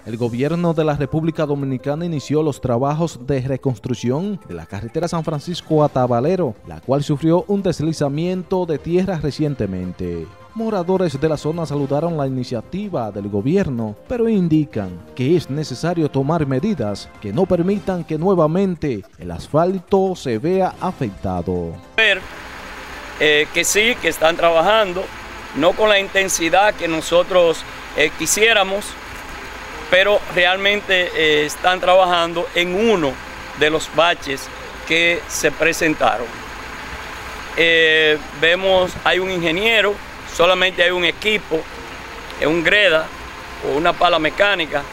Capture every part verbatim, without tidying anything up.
El gobierno de la República Dominicana inició los trabajos de reconstrucción de la carretera San Francisco a Tabalero, la cual sufrió un deslizamiento de tierra recientemente. Moradores de la zona saludaron la iniciativa del gobierno, pero indican que es necesario tomar medidas que no permitan que nuevamente el asfalto se vea afectado. Ver eh, que sí, que están trabajando, no con la intensidad que nosotros eh, quisiéramos, pero realmente eh, están trabajando en uno de los baches que se presentaron. Eh, vemos, hay un ingeniero, solamente hay un equipo, un greda o una pala mecánica.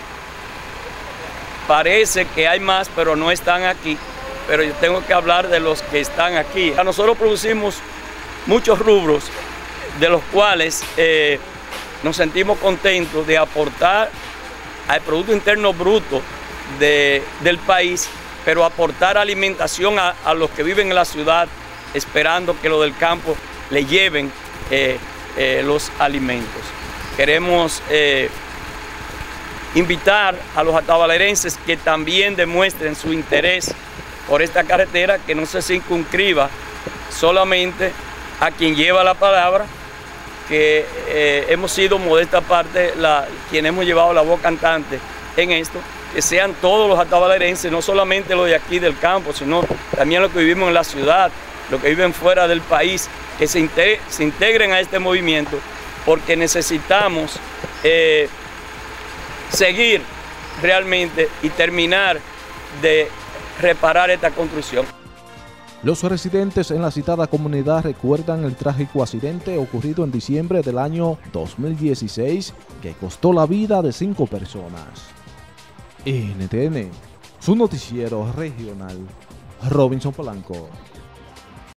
Parece que hay más, pero no están aquí. Pero yo tengo que hablar de los que están aquí. Nosotros producimos muchos rubros, de los cuales eh, nos sentimos contentos de aportar al Producto Interno Bruto de, del país, pero aportar alimentación a, a los que viven en la ciudad, esperando que los del campo le lleven eh, eh, los alimentos. Queremos eh, invitar a los atabalerenses que también demuestren su interés por esta carretera, que no se circunscriba solamente a quien lleva la palabra, que eh, hemos sido modesta parte la, quienes hemos llevado la voz cantante en esto, que sean todos los atabalerenses, no solamente los de aquí del campo, sino también los que vivimos en la ciudad, los que viven fuera del país, que se, integre, se integren a este movimiento, porque necesitamos eh, seguir realmente y terminar de reparar esta construcción. Los residentes en la citada comunidad recuerdan el trágico accidente ocurrido en diciembre del año dos mil dieciséis que costó la vida de cinco personas. N T N, su noticiero regional, Robinson Polanco.